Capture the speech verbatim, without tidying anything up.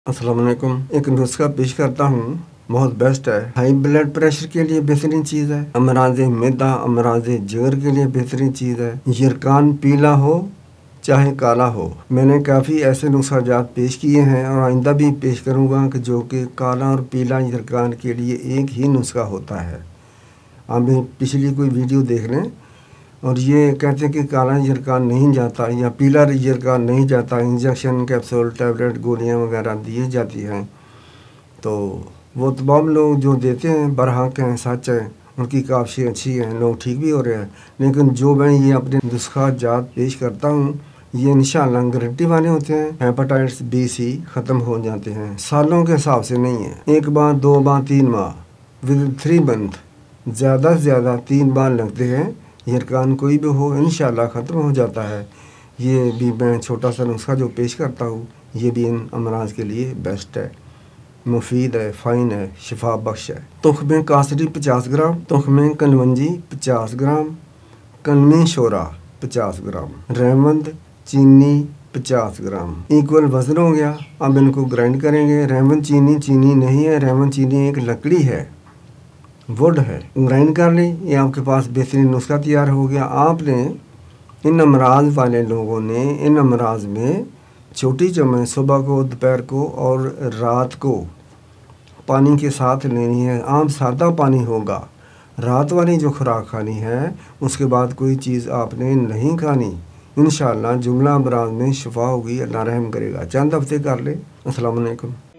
अस्सलाम वालेकुम। एक नुस्खा पेश करता हूँ, बहुत बेस्ट है। हाई ब्लड प्रेशर के लिए बेहतरीन चीज़ है। अमराज मैदा, अमराज जिगर के लिए बेहतरीन चीज़ है। यरकान पीला हो चाहे काला हो, मैंने काफ़ी ऐसे नुस्खा जात पेश किए हैं और आइंदा भी पेश करूँगा कि जो कि काला और पीला यरकान के लिए एक ही नुस्खा होता है। आप पिछली कोई वीडियो देख लें। और ये कहते हैं कि काला यरकान नहीं जाता या पीला यरकान नहीं जाता, इंजेक्शन, कैप्सूल, टैबलेट, गोलियां वगैरह दी जाती हैं। तो वो तमाम लोग जो देते हैं बरहक हैं, सच हैं, उनकी काफ़ी अच्छी हैं, लोग ठीक भी हो रहे हैं। लेकिन जो मैं ये अपने नुस्खा जात पेश करता हूँ, ये इंशाअल्लाह गारंटी वाले होते हैं। हेपेटाइटिस बी सी ख़त्म हो जाते हैं, सालों के हिसाब से नहीं है। एक बार, दो बार, तीन माह, विद थ्री मंथ, ज़्यादा से ज़्यादा तीन बार लगते हैं। यरकान कोई भी हो इंशाअल्लाह ख़त्म हो जाता है। ये भी मैं छोटा सा नुस्खा जो पेश करता हूँ, ये भी इन अमराज के लिए बेस्ट है, मुफीद है, फ़ाइन है, शिफा बख्श है। तुख्मे कासरी पचास ग्राम, तुख्मे कलवंजी पचास ग्राम, कलमी शोरा पचास ग्राम, रहमंद चीनी पचास ग्राम, इक्वल वज़न हो गया। अब इनको ग्राइंड करेंगे। रहमंद चीनी चीनी नहीं है, रहमंद चीनी एक लकड़ी है, वुड है। ग्राइंड कर ली, ये आपके पास बेहतरीन नुस्खा तैयार हो गया। आपने इन अमराज वाले लोगों ने इन अमराज में छोटी चम्मच सुबह को, दोपहर को और रात को पानी के साथ लेनी है। आम सादा पानी होगा। रात वाली जो खुराक खानी है, उसके बाद कोई चीज़ आपने नहीं खानी। इंशाअल्लाह जुमला अमराज में शिफा होगी, अल्लाह रहम करेगा। चंद हफ्ते कर ले। अस्सलाम वालेकुम।